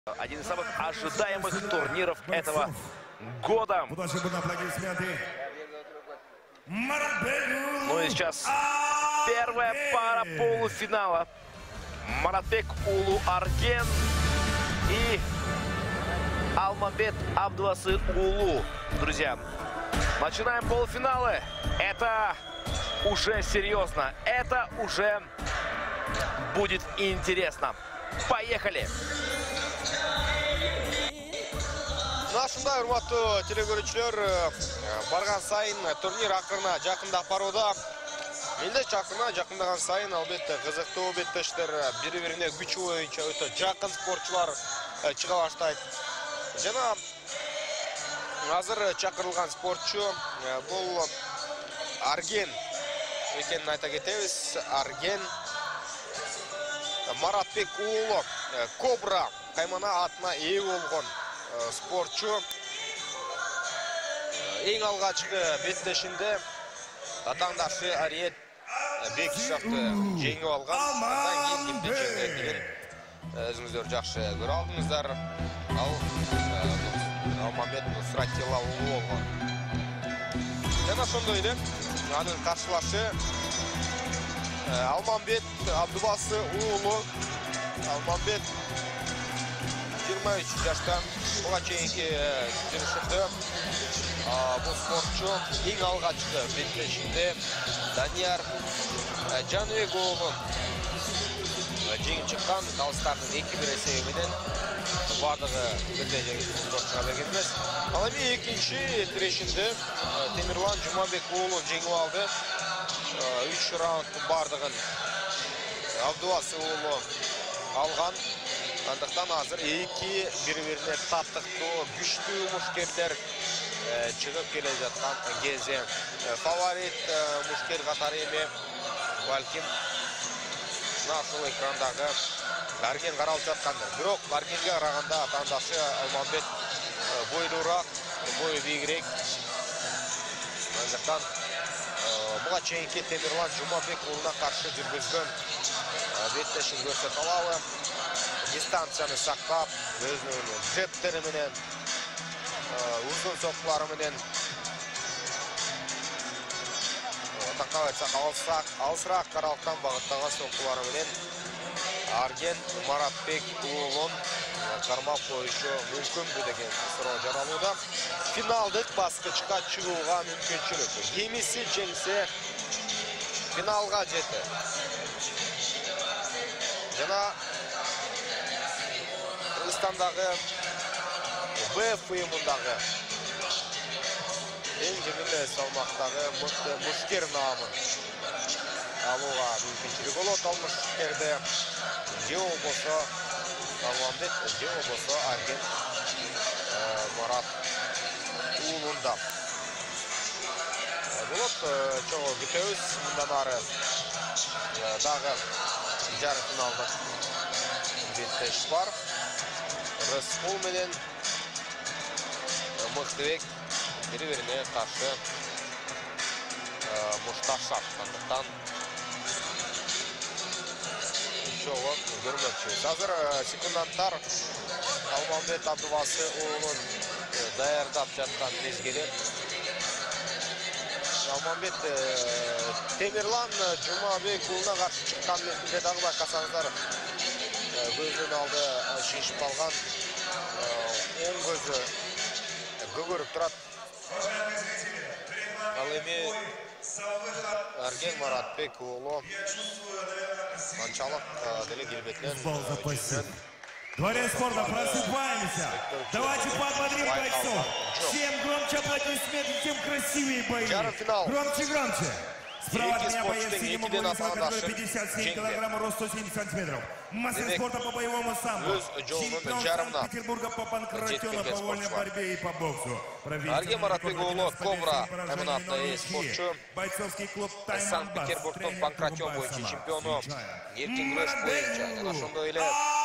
Один из самых ожидаемых турниров этого года. Ну и сейчас первая пара полуфинала. Маратбек Улу Арген и Алмамбет Абдуласы Улу. Друзья, начинаем полуфиналы. Это уже серьезно. Это уже будет интересно. Поехали! Нашында урматтуу телекөрүүчүлөр, барган сайын турнир акырына жакындап барууда. Менде жакындаган сайын албетте кызыктуу беттештер, бири-бирине күч боюнча өтө жакын спортчулар чыга баштайт. Жана азыр чакырылган спортчу бул Арген экенин айта кетебиз. Арген Маратбек Улу Кобра каймана атына ээ болгон спортчу. Эң алгачкы беттешинде татаңдашы Ариет Бекишевди жеңип алган. Андан кийин кимди жеңет деген өзүңүздөр жакшы көрө алдыңыздар. Ал Алмамбет Нусратилла Улу болгон. Жана ошондой эле анын каршылашы Алмамбет Абдуласы Улу. Алмамбет 23 жаштан буга чейинки жүрүшүндө бул спортчу эң алгачкы беттешинде Данияр Жаныбековдун жеңип чыккан. Калыстардын 2-1 эсеби менен бардыгы бирдей спортчуга берген эмес. Ал эми экинчи тирешинде Темирлан Жумабек Улу жеңип алды. 3 раундтун бардыгын Абдуласы Улу алган. Андыктан азыр эки бири-бирине таттыктуу, күчтүү мушкерлер чыгып келе жаткан кезде. Фаворит мушкер катары эми балким ушул экрандагы Арген каралып жаткандыр. Бирок Аргенге караганда атаандашы Алмамбет бойлуураак, бою бийигирээк. Андыктан буга чейинки Темирлан Жумабек Улуна каршы жүргүзгөн беттешин көрсөтө алабы. Дистанцияны сактап, өзүнүн джептери менен, узун соккулары менен тактап айтсак алысыраак каралыктан багыттаган соккулары менен Арген Маратбек Улун кармап коюшу мүмкүнбү деген суроо жаралууда. Финалдык баскычка чыгууга мүмкүнчүлүк. Кимиси жеңсе финалга жетет. Жана Кыргызстандагы БФ уюмундагы эң жеңил салмактагы мыкты мушкер наамын алууга мүмкүнчүлүк болот. Ал мушкерде же болбосо Алмамбет, же болбосо Арген Марат Улунда болот. Чогуу күтөбүз. Мындан ары дагы жарым финалдык беттеш бар. Рыскул менен Мыктыбек бири-бирине каршы мушташат. Андыктан шоу көрмөкчүбүз. Азыр секунданттар Алмамбет Абдуласы Улунун даярдап жаткан мезгили. Алмамбет Темирлан Жумабек Улуна каршы чыккан мезгилде дагы байкасаңыздар көзүнүн алды шишип калган. Оң көзү көгөрүп турат. Ал эми Арген Маратбек Улу канчалык деле келбетинен Дворец спорта, просыпаемся. Давайте подбодрим бойцов. Чем громче аплодисменты, тем красивее бои. Громче, громче. Справа от меня боец синему боевому категории 57 килограмм, рост 170 сантиметров. Мастер спорта по боевому самбо. Чемпион Санкт-Петербурга по панкратиону, по вольной борьбе и по боксу. Арген Маратбек Улу Кобра эманатный спортчу. Бойцовский клуб Санкт-Петербургтун панкратион боюнча чемпиону. Эркин күрөш боюнча. Ошондой эле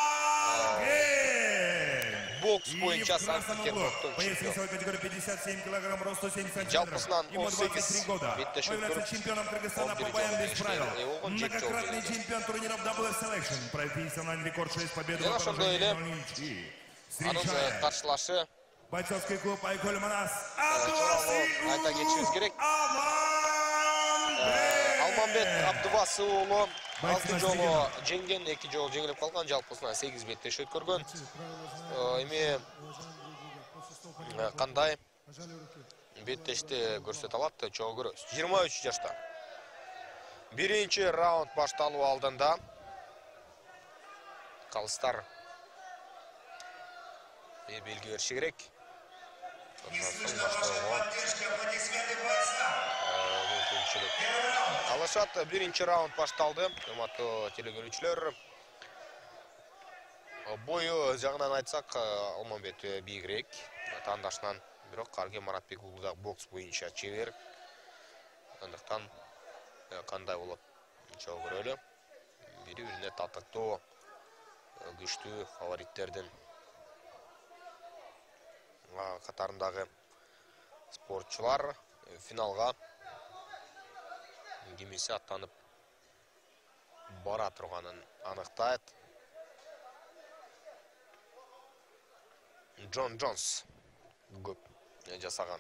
бокс боюнча Санкт-Петербургтун чемпиону. Жалпысынан 18 беттеш өткөрүп, чемпионом Кыргызстана по боям без правил. Многократный чемпион турниров Double Selection. Профессиональный рекорд 6 побед. Анын каршылашы бойцовский клуб Айкөл Манас. Айта кетишибиз керек. Алмамбет Абдубасы уулу 6 жолу жеңген, 2 жолу жеңилип калган, жалпысынан 8 беттеш өткөргөн. Эми кандай беттешти көрсөтө алат, чогуу көрөбүз. 23 жашта. Биринчи раунд башталуу алдында калыстар белги бериши керек. Алышат, биринчи раунд башталды. Урматтуу телекөрүүчүлөр. Бою жагынан айтсак, Алмамбет бийигирээк тандашынан, бирок Арген Маратбек уулу да бокс боюнча чебер. Андыктан кандай болот чогуу көрөлү. Бири-бирине татыктуу, күчтүү фавориттердин катарындагы спортчулар финалга кимиси аттанып бара турганын аныктайт. Джон Джонс көп жасаган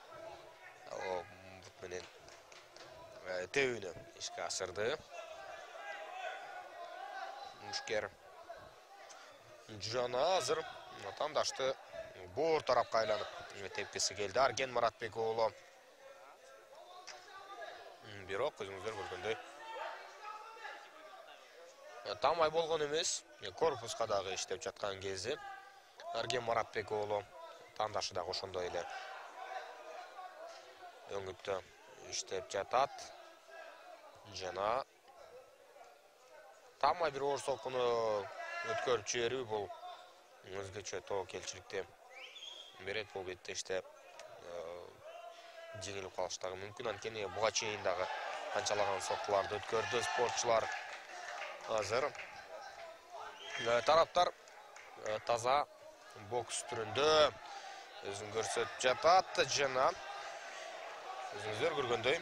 бут менен тебүүнү ишке ашырды. Мушкер жана азыр тандашты боор тарапка айланып тепкиси келди. Арген Маратбек уулу. Бирок өзүңүздөр көргөндөй тамай болгон эмес. Корпуска дагы иштеп жаткан кези Арген Маратбек уулу тандашы да ошондой эле өңүттө иштеп жатат. Жана тамай бир оор сокуну өткөрүп жиберүү бул өзгөчө тобокелчиликти берет. Бул беттеште жеңилип калыштагы мүмкүн. Анткени буга чейин дагы канчалаган соккуларды өткөрдү спортчулар. Азыр тараптар таза бокс түрүндө өзүн көрсөтүп жатат. Жана өзүңүздөр көргөндөй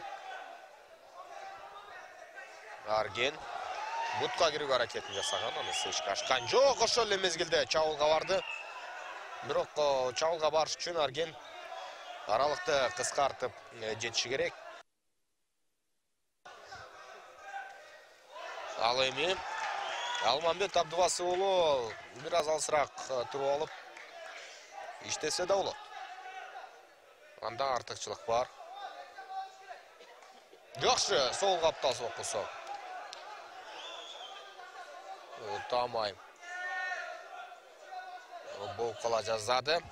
Арген бутка кирүүгө аракетин жасаган, анысы ишке ашкан жок. Ошол эле мезгилде чабуулга барды. Бирок чабуулга барыш үчүн Арген аралыкты кыскартып жетиши керек. Ал эми Алмамбет Абдубасы уулу бир аз алысыраак туруп алып иштесе да болот. Анда артыкчылык бар. Жакшы, сол каптал соккусу. Тамай болуп кала жаздады.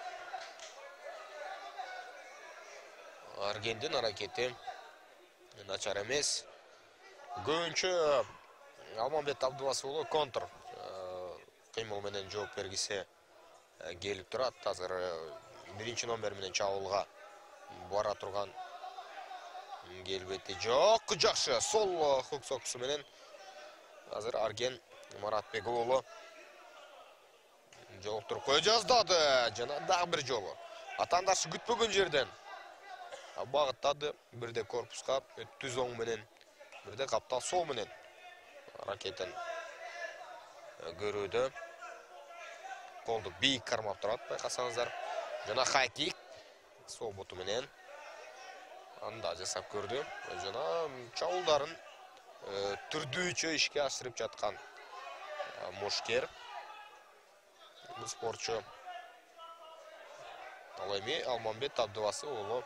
Аргендин аракети начар эмес. Көбүнчө Алмамбет Абдубасы уулу контр кыймыл менен жооп бергиси келип турат. Азыр биринчи номер менен чабуулга бара турган келбети жок. Жакшы, сол хук сокусу менен азыр Арген Маратбек уулу жолуктуруп кое жаздады. Жана дагы бир жолу атандашы күтпөгөн жерден багыттады. Бирде корпуска түз оң менен, бирде каптал сол менен аракетин көрүүдө. Колду бийик кармап турат, байкасаңыздар. Жана хайкик сол буту менен анда жасап көрдү. Жана чабуулдарын түрдүүчө ишке ашырып жаткан Мушкер бул спортчу. Ал эми Алмамбет Абдубасы уулу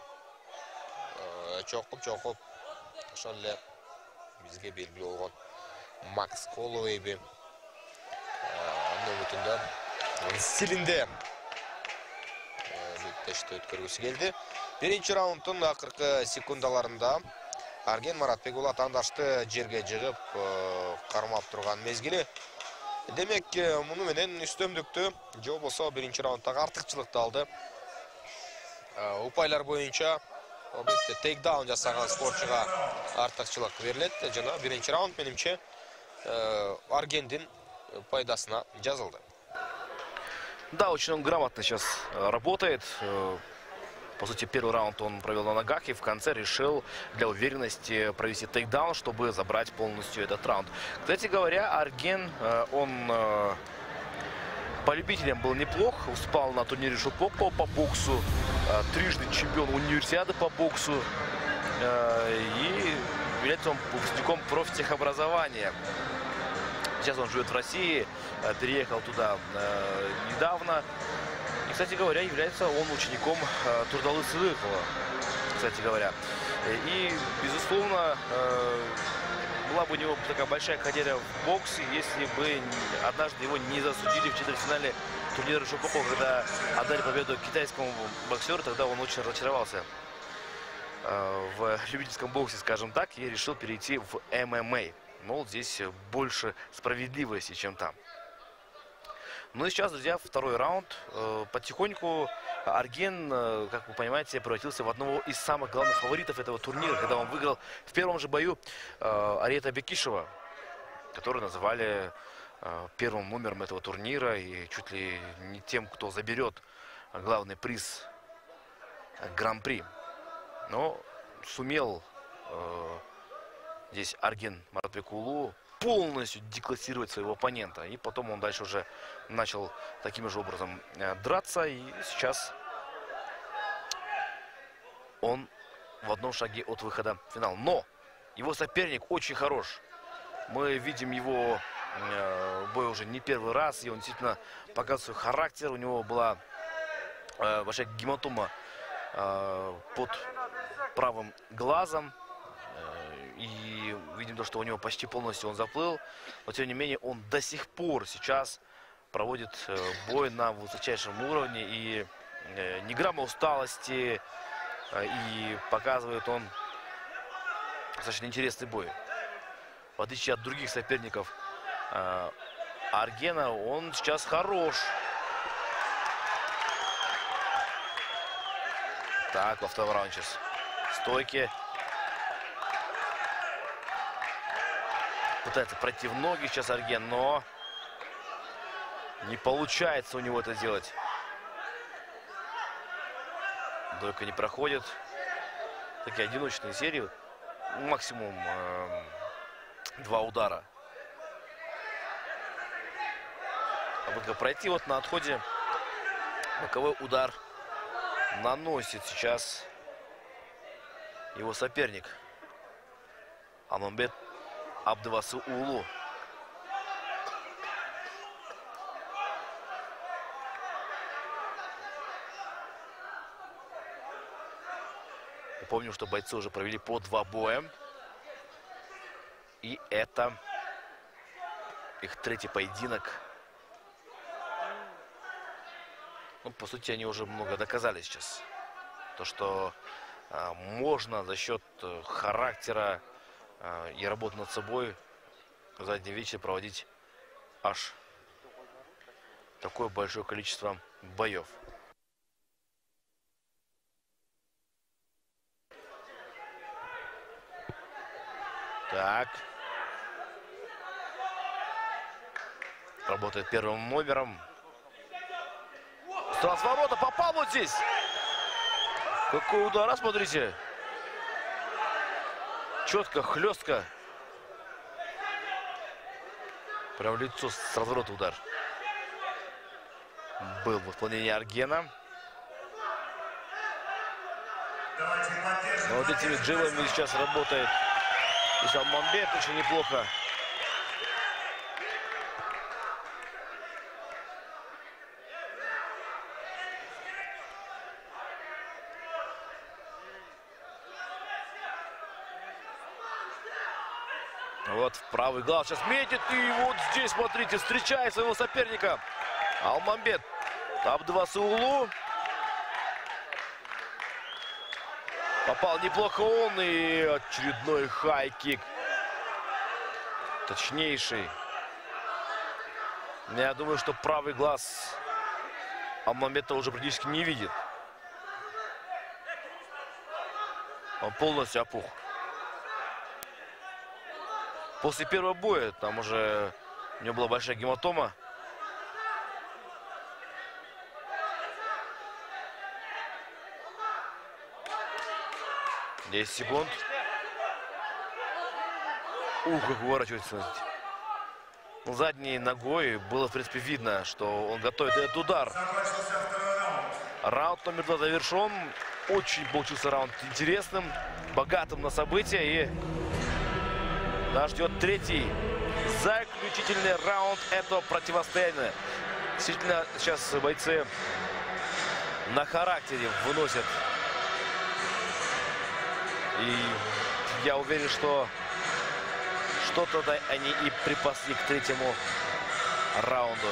чокуп ошол эле бизге белгилүү болгон Макс Колуэйби нөмүтүндө стилинде беттешти өткөргүсү келди. Биринчи раунддун акыркы секундаларында Арген Маратбек уулу атандашты жерге жыгып кармап турган мезгили. Демек, муну менен үстөмдүктү же болбосо биринчи раунддагы артыкчылыкты алды. Упайлар боюнча албетте тейкдаун жасаган спортчуга артыкчылык берилет. Жана биринчи раунд менимче Аргендин пайдасына жазылды. Да, очень он грамотно сейчас работает. По сути, первый раунд он провел на ногах и в конце решил для уверенности провести тейкдаун, чтобы забрать полностью этот раунд. Кстати говоря, Арген, он По любителям был неплох. Выступал на турнире Шопопо по боксу. Трижды чемпион универсиады по боксу. И является он выпускником профтехобразования. Сейчас он живет в России. Переехал туда недавно. И, кстати говоря, является он учеником Турдалы Сыдыхова. Кстати говоря. И, безусловно, была бы у него такая большая карьера в боксе, если бы однажды его не засудили в четвертьфинале турнира Шопопо, когда отдали победу китайскому боксеру. Тогда он очень разочаровался в любительском боксе, скажем так, и решил перейти в ММА. Мол, здесь больше справедливости, чем там. Ну и сейчас, друзья, второй раунд. Потихоньку Арген, как вы понимаете, превратился в одного из самых главных фаворитов этого турнира, когда он выиграл в первом же бою Ариета Бекишева, который называли первым номером этого турнира и чуть ли не тем, кто заберет главный приз Гран-при. Но сумел здесь Арген Маратбекулу полностью деклассировать своего оппонента. И потом он дальше уже начал таким же образом драться. И сейчас он в одном шаге от выхода в финал. Но его соперник очень хорош. Мы видим его бой уже не первый раз. И он действительно показывает свой характер. У него была большая гематома под правым глазом. И видим то, что у него почти полностью он заплыл. Но тем не менее он до сих пор сейчас проводит бой на высочайшем уровне. И ни грамма усталости. И показывает он достаточно интересный бой. В отличие от других соперников Аргена, он сейчас хорош. Так, во втором раунде сейчас стойки. Пытается пройти в ноги сейчас Арген, но не получается у него это сделать. Дойка не проходит. Такие одиночные серии. Максимум 2 удара. Попытка пройти вот на отходе. Боковой удар наносит сейчас его соперник Алмамбет Абдывасыулу. Помню, что бойцы уже провели по 2 боя. И это их третий поединок. Ну, по сути, они уже много доказали сейчас. То, что можно за счет характера и работы над собой в заднем вечере проводить аж такое большое количество боев. Так. Работает первым номером. С разворота попал вот здесь. Какой удар, смотрите. Четко, хлестко. Прям в лицо с разворота удар. Был в исполнении Аргена. Но вот этими джилами сейчас работает и Алмамбет очень неплохо. Вот в правый глаз сейчас метит. И вот здесь, смотрите, встречает своего соперника. Алмамбет Абдывасыулу. Попал неплохо он. И очередной хай-кик. Точнейший. Я думаю, что правый глаз Алмамбета уже практически не видит. Он полностью опух. После первого боя там уже у него была большая гематома. Десять секунд. Ух, как уворачивается. задней ногой. Было, в принципе, видно, что он готовит этот удар. Раунд номер 2 завершен. Очень получился раунд интересным, богатым на события. И нас ждет третий, заключительный раунд этого противостояния. Действительно, сейчас бойцы на характере выносят. И я уверен, что что-то они и припасли к третьему раунду.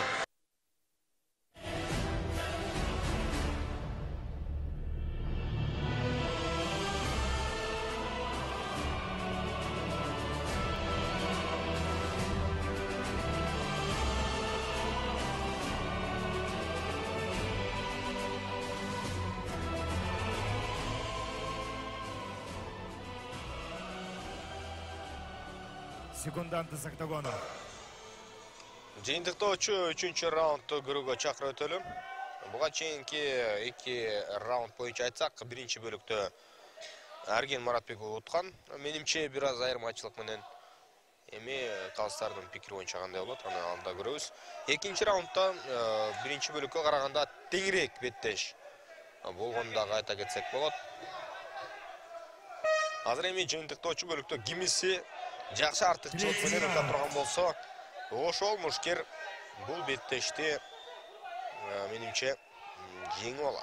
Секунданты с октагона. Жыйынтыктоочу 3-чү раундду көрүүгө чакырып өтөлүм. Буга чейинки 2 раунд боюнча айтсак, биринчи бөлүктө Арген Маратбек уткан. Менимче бир аз айырмачылык менен эми калыстардын пикири боюнча кандай болот, аны алда көрөбүз. Экинчи раундда биринчи бөлүккө караганда теңирээк беттеш болгонун дагы айта кетсек болот. Азыр эми жыйынтыктоочу бөлүктө кимиси жакшы артыкчылык менен өтө турган болсо, ошол мушкер бул беттешти менимче жеңип алат.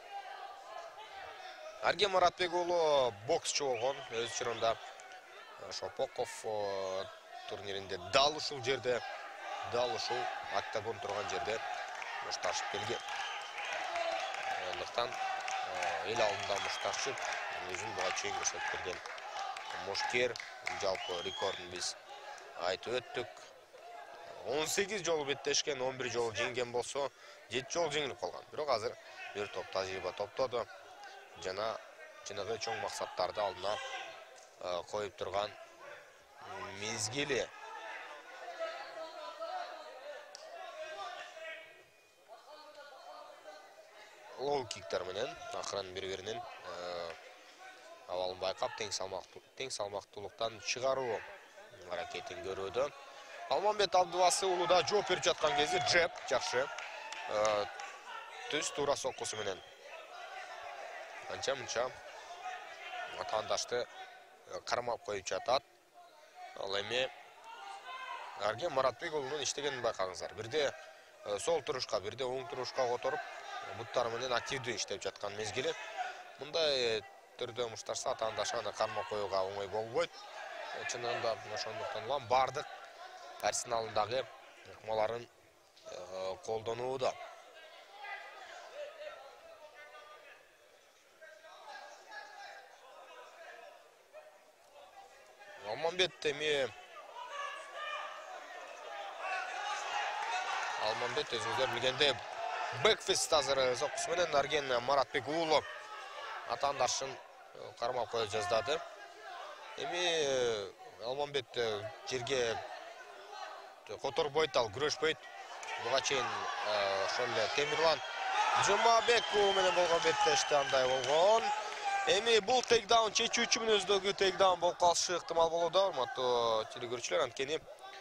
Арген Маратбек уулу боксчу болгон, өз чорунда Шопоков турниринде дал ушул жерде, дал ушул октагон турган жерде мушташып келген. Андыктан эл алдында мушташып, өзүн буга чейин көрсөтүп келген мушкер. Жалпы рекордун биз айтып өттүк. 18 жолу беттешкен, 11 жолу жеңген болсо, 7 жолу жеңилип калган. Бирок азыр бир топ тажрыйба топтоду. Жана жанагы чоң максаттарды алдына коюп турган мезгили. Лоу киктер менен акырын бири-биринин абалын байкап, тең салмактуулуктан чыгаруу аракетин көрүүдө. Алмамбет Абдубасы уулу да жооп берип жаткан кезде джеб жакшы. Түз туура соккусу менен анча-мынча атаандашты кармап коюп жатат. Ал эми Арген Маратбек уулунун иштегенин байкаңыздар. Бирде сол турушка, бирде оң турушка которуп, буттары менен активдүү иштеп жаткан мезгили. Мындай түрдө мушташса атаандашы аны кармап коюуга оңой болбойт. Чынында ошондуктан улам бардык арсеналындагы ыкмаларын колдонууда. Алмамбет өзүңүздөр билгендей бэкфист азыр соккусу менен Арген Маратбек уулу атаандашын кармап коюп жаздады. Эми Алмамбет жерге которбойт, ал күрөшпөйт. Буга чейин ошол эле Темирлан Жумабек менен болгон беттеште андай болгон. Эми бул тейкдаун чечүүчү мүнөздөгү тейкдаун болуп калышы ыктымал болууда, урматтуу телекөрүүчүлөр. Анткени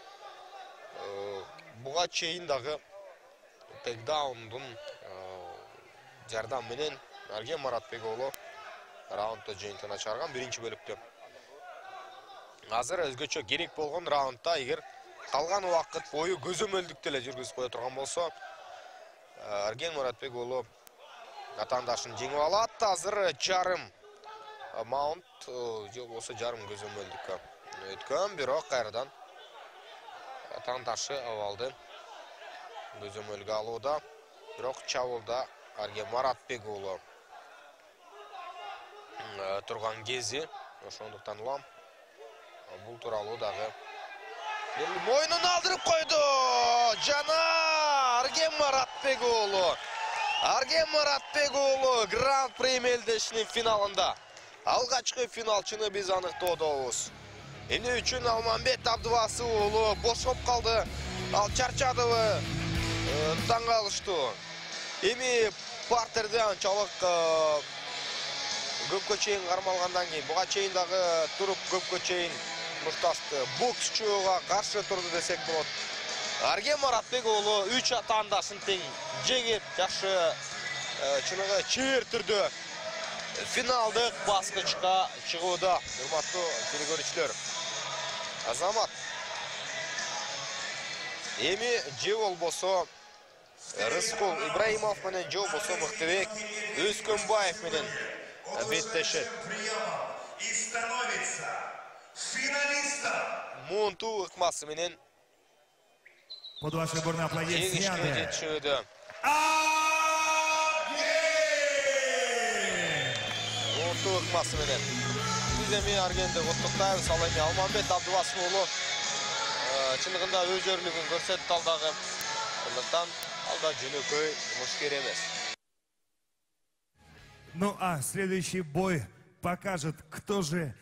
буга чейин дагы тейкдаундун жардам менен Арген Маратбек уулу раундда жыйынтыгына чыгарган биринчи бөлүктө. Азыр өзгөчө керек болгон раундда эгер калган убакыт бою көзөмөлдүктө эле жүргүзүп кое турган болсо, Арген Маратбек уулу атаандашын жеңип алат. Азыр жарым маунт же болсо жарым көзөмөлдүккө өткөн, бирок кайрадан атаандашы абалды көзөмөлгө алууда. Бирок чабуулда Арген Маратбек уулу турган кези, ошондуктан улам бул тууралуу дагы мойнун алдырып койду. Жана Арген Маратбек уулу. Арген Маратбек уулу Гран-при мелдешинин финалында. Алгачкы финалчыны биз аныктоодобуз. Эмне үчүн Алмамбет Абдубасы уулу бошоп калды. Ал чарчадыбы? Таң калыштуу. Эми партерде анчалык көпкө чейин кармалгандан кийин, буга чейин дагы туруп көпкө чейин мушташты боксчуга каршы турду десек болот. Арген Маратбек уулу 3 атаандашын тең жеңип, жакшы чыныгы чыр түрдө финалдык баскычка чыгууда. Урматтуу телекөрүүчүлөр. Азамат эми же болбосо Рыскул Ибраимов менен, же болбосо Мыктыбек Өскөнбаев менен беттешет. И становится финалистом. Мунту ыкмасы менен Под ваши бурные аплодисменты. жетишүүдө. Мунту ыкмасы менен. Биз эми Аргенди куттуктайбыз. Ал эми Алмамбет Абдубасов уулу чындыгында өз өрлүгүн көрсөттү алдагы. Андыктан алда жөнөкөй мушкер эмес. Ну а следующий бой покажет, кто же